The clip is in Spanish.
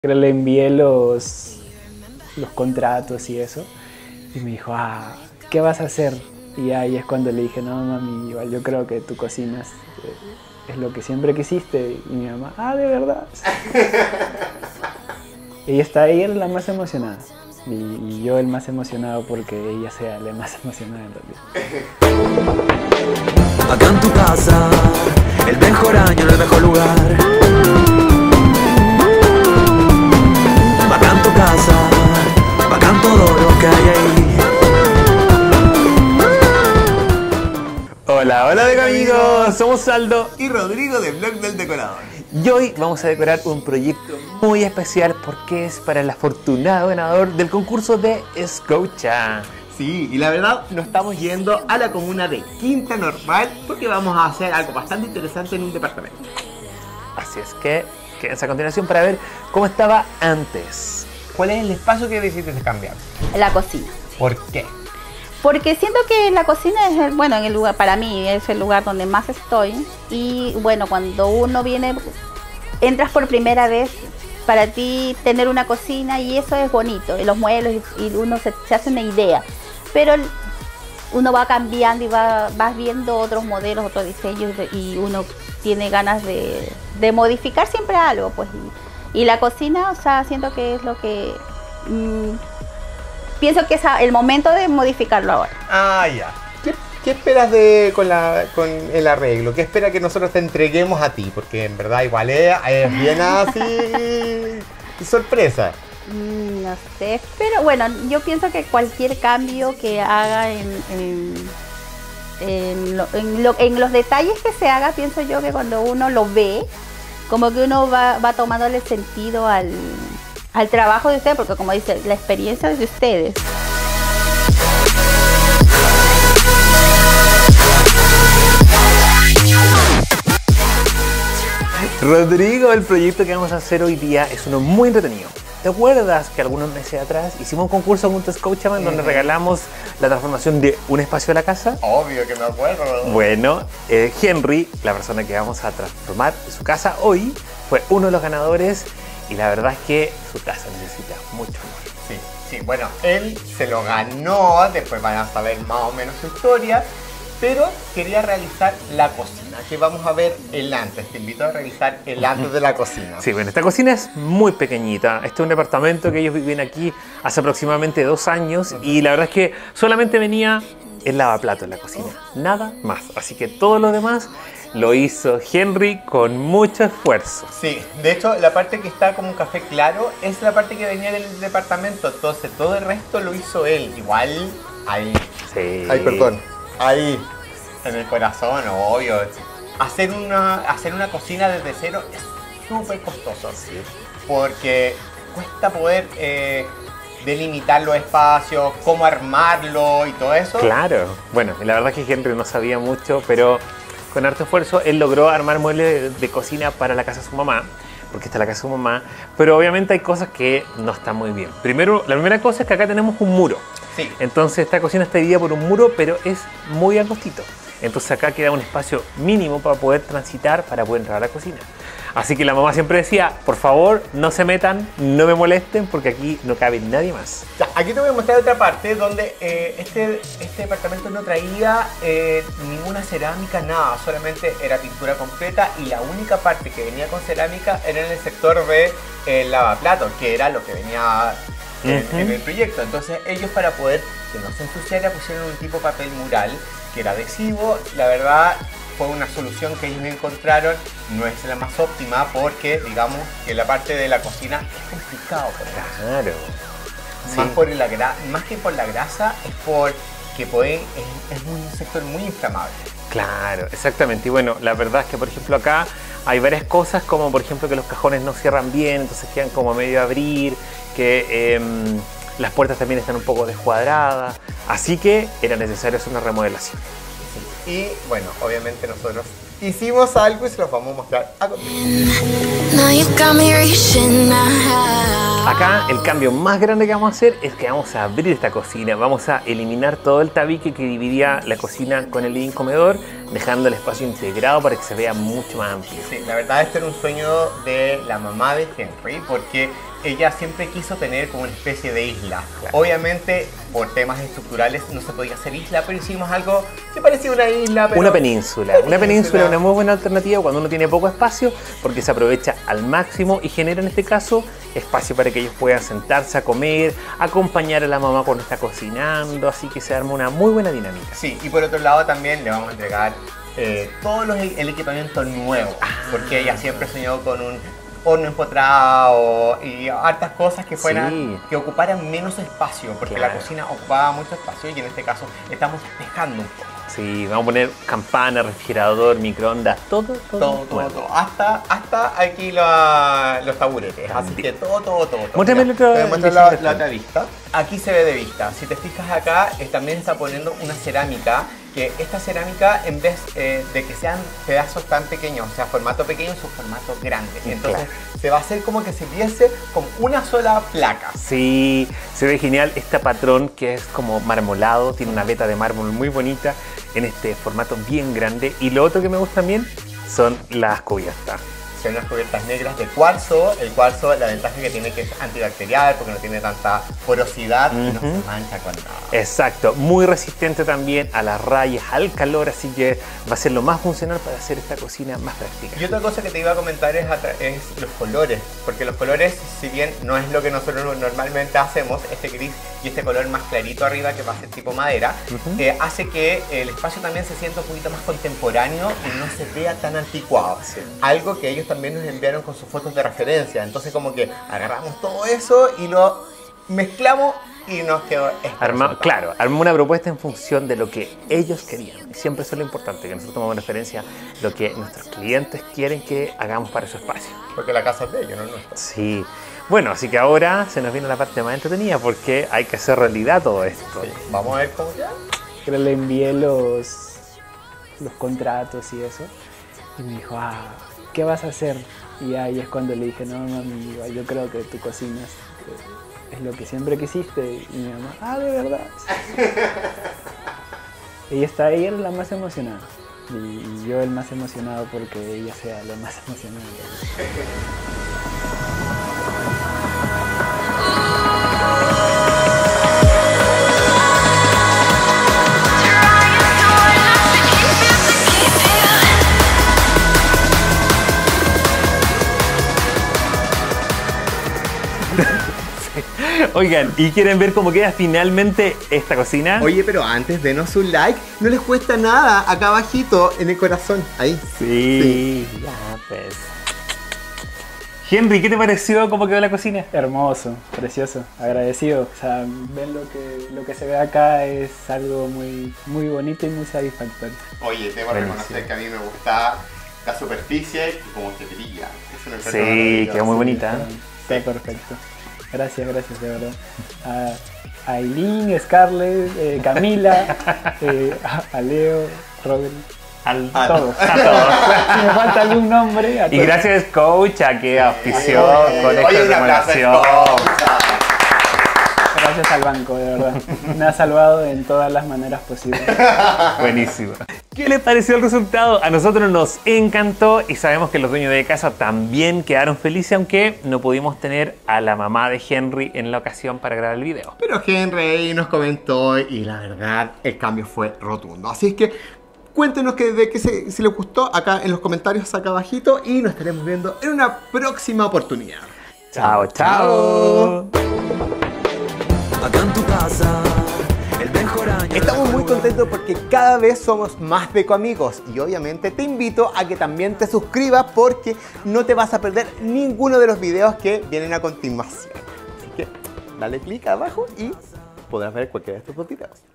Pero le envié los contratos y eso. Y me dijo, ¿qué vas a hacer? Y ahí es cuando le dije, no mami, igual yo creo que tú cocinas es lo que siempre quisiste. Y mi mamá, ¿de verdad? Ella era la más emocionada. Y yo el más emocionado porque ella sea la más emocionada en realidad. Acá en tu casa, el mejor año en el mejor lugar. Acá en tu casa, bacán todo lo que hay ahí. Hola, hola de amigos, somos Aldo y Rodrigo de Blog del Decorador. y hoy vamos a decorar un proyecto muy especial porque es para el afortunado ganador del concurso de Escocha. Sí, y la verdad nos estamos yendo a la comuna de Quinta Normal porque vamos a hacer algo bastante interesante en un departamento. Así es que quédense a continuación para ver cómo estaba antes. ¿Cuál es el espacio que decidiste cambiar? La cocina. ¿Por qué? Porque siento que la cocina es en el lugar, para mí es el lugar donde más estoy. Y bueno, cuando uno entras por primera vez, para ti tener una cocina y eso es bonito, y los muebles y uno se hace una idea. Pero uno va cambiando y vas viendo otros modelos, otros diseños y uno tiene ganas de modificar siempre algo, pues. Y la cocina, o sea, siento que es lo que... pienso que es el momento de modificarlo ahora. Ya. ¿Qué esperas con el arreglo? ¿Qué esperas que nosotros te entreguemos a ti? Porque en verdad igual es bien así sorpresa. No sé, pero bueno, yo pienso que cualquier cambio que haga en los detalles que se haga, pienso yo que cuando uno lo ve, como que uno va tomándole sentido al trabajo de ustedes, porque como dice, la experiencia es de ustedes. Rodrigo, el proyecto que vamos a hacer hoy día es uno muy entretenido. ¿Te acuerdas que algunos meses atrás hicimos un concurso junto a Scotiabank donde regalamos la transformación de un espacio de la casa? Obvio que me acuerdo. Bueno, Henry, la persona que vamos a transformar su casa hoy, fue uno de los ganadores y la verdad es que su casa necesita mucho amor. Sí, bueno, él se lo ganó, después van a saber más o menos su historia, pero quería realizar la cocina, que vamos a ver el antes. Te invito a realizar el antes de la cocina. Sí, bueno, esta cocina es muy pequeñita. Este es un departamento que ellos viven aquí hace aproximadamente 2 años y la verdad es que solamente venía el lavaplatos en la cocina, nada más. Así que todo lo demás lo hizo Henry con mucho esfuerzo. Sí, de hecho la parte que está como un café claro es la parte que venía del departamento, entonces todo el resto lo hizo él, igual ahí. Sí. Ay, perdón. Ahí, en el corazón, obvio. Hacer una cocina desde cero es súper costoso, ¿sí? Porque cuesta poder delimitar los espacios, cómo armarlo y todo eso. Claro. Bueno, la verdad es que Henry no sabía mucho, pero con harto esfuerzo él logró armar muebles de cocina para la casa de su mamá, porque esta es la casa de su mamá, pero obviamente hay cosas que no están muy bien. Primero, la primera cosa es que acá tenemos un muro. Sí. Entonces esta cocina está dividida por un muro, pero es muy angostito. Entonces acá queda un espacio mínimo para poder transitar, para poder entrar a la cocina. Así que la mamá siempre decía, por favor, no se metan, no me molesten, porque aquí no cabe nadie más. Ya, aquí te voy a mostrar otra parte donde este departamento no traía ninguna cerámica, nada, solamente era pintura completa y la única parte que venía con cerámica era en el sector de lavaplatos, que era lo que venía en el proyecto. Entonces ellos, para poder que no se ensuciara, pusieron un tipo papel mural que era adhesivo. La verdad fue una solución que ellos encontraron, no es la más óptima porque digamos que la parte de la cocina es complicado por eso. Claro. Más que por la grasa, es porque es un sector muy inflamable. Claro, exactamente. Y bueno, la verdad es que por ejemplo acá hay varias cosas, como por ejemplo que los cajones no cierran bien, entonces quedan como a medio abrir, que las puertas también están un poco descuadradas, así que era necesario hacer una remodelación. Sí. Y bueno, obviamente nosotros hicimos algo y se los vamos a mostrar a continuación. Acá el cambio más grande que vamos a hacer es que vamos a abrir esta cocina, vamos a eliminar todo el tabique que dividía la cocina con el living comedor, dejando el espacio integrado para que se vea mucho más amplio. Sí, la verdad este era un sueño de la mamá de Henry, porque ella siempre quiso tener como una especie de isla. Claro. Obviamente, por temas estructurales no se podía hacer isla, pero hicimos algo que parecía una isla, pero... Una península. Una península es una muy buena alternativa cuando uno tiene poco espacio, porque se aprovecha al máximo y genera en este caso espacio para que ellos puedan sentarse a comer, acompañar a la mamá cuando está cocinando, así que se arma una muy buena dinámica. Sí, y por otro lado también le vamos a entregar el equipamiento nuevo, porque ella siempre soñó con un horno empotrado y hartas cosas que fueran, Sí. que ocuparan menos espacio, porque Claro. la cocina ocupaba mucho espacio y en este caso estamos despejando un poco. Sí, vamos a poner campana, refrigerador, microondas, todo. Todo. Hasta aquí los taburetes. Así También. que todo. Muéstrame Mira, el otro- te voy a mostrar el la diseño. otra vista. Aquí se ve de vista. Si te fijas acá, también está poniendo una cerámica, que esta cerámica, en vez de que sean pedazos tan pequeños, o sea, formato pequeño, son formatos grandes. Entonces se va a hacer como que se viese con una sola placa. Sí, se ve genial este patrón que es como marmolado, tiene una veta de mármol muy bonita en este formato bien grande. Y lo otro que me gusta también son las cubiertas. Son unas cubiertas negras de cuarzo. El cuarzo, la ventaja que tiene que es antibacterial porque no tiene tanta porosidad y no se mancha con nada. Exacto, muy resistente también a las rayas, al calor, así que va a ser lo más funcional para hacer esta cocina más práctica. Y otra cosa que te iba a comentar es los colores, porque los colores, si bien no es lo que nosotros normalmente hacemos, este gris y este color más clarito arriba, que va a ser tipo madera, hace que el espacio también se sienta un poquito más contemporáneo y no se vea tan anticuado. Sí. Algo que ellos también nos enviaron con sus fotos de referencia. Entonces como que agarramos todo eso y lo mezclamos y nos quedó este resultado. Claro, armó una propuesta en función de lo que ellos querían. Y siempre eso es lo importante, que nosotros tomamos referencia a lo que nuestros clientes quieren que hagamos para su espacio. Porque la casa es de ellos, no es nuestra. Sí. Bueno, así que ahora se nos viene la parte más entretenida porque hay que hacer realidad todo esto. Sí. Vamos a ver cómo queda. Pero le envié los contratos y eso. Y me dijo, ¿qué vas a hacer? Y ahí es cuando le dije, no, mami, igual yo creo que tú cocinas, que es lo que siempre quisiste. Y mi mamá, ¿de verdad? Ella era la más emocionada. Y yo el más emocionado porque ella sea la más emocionada. Oigan, ¿y quieren ver cómo queda finalmente esta cocina? Oye, pero antes denos un like, no les cuesta nada, acá abajito en el corazón, ahí. Sí, ya pues. Henry, ¿qué te pareció cómo quedó la cocina? Hermoso, precioso, agradecido. O sea, ven lo que se ve acá es algo muy, muy bonito y muy satisfactorio. Oye, debo Buenísimo. reconocer que a mí me gusta la superficie y como que brilla. Es una cosa Sí, maravillosa. quedó muy bonita. Está perfecto. Gracias, de verdad. A Aileen, Scarlett, Camila, a Leo, Robert, A todos. A todos. Si me falta algún nombre, a Y todos. gracias Coach a que auspició con esta Oye, un aplauso, remodelación. Gracias al banco, de verdad. Me ha salvado en todas las maneras posibles. Buenísimo. ¿Qué les pareció el resultado? A nosotros nos encantó y sabemos que los dueños de casa también quedaron felices, aunque no pudimos tener a la mamá de Henry en la ocasión para grabar el video. Pero Henry nos comentó y la verdad el cambio fue rotundo. Así es que cuéntenos si les gustó acá en los comentarios acá abajito y nos estaremos viendo en una próxima oportunidad. Chao, chao. Acá en tu casa, el mejor año. Estamos muy contentos porque cada vez somos más Decoamigos y obviamente te invito a que también te suscribas porque no te vas a perder ninguno de los videos que vienen a continuación. Así que dale clic abajo y podrás ver cualquiera de estos dos videos.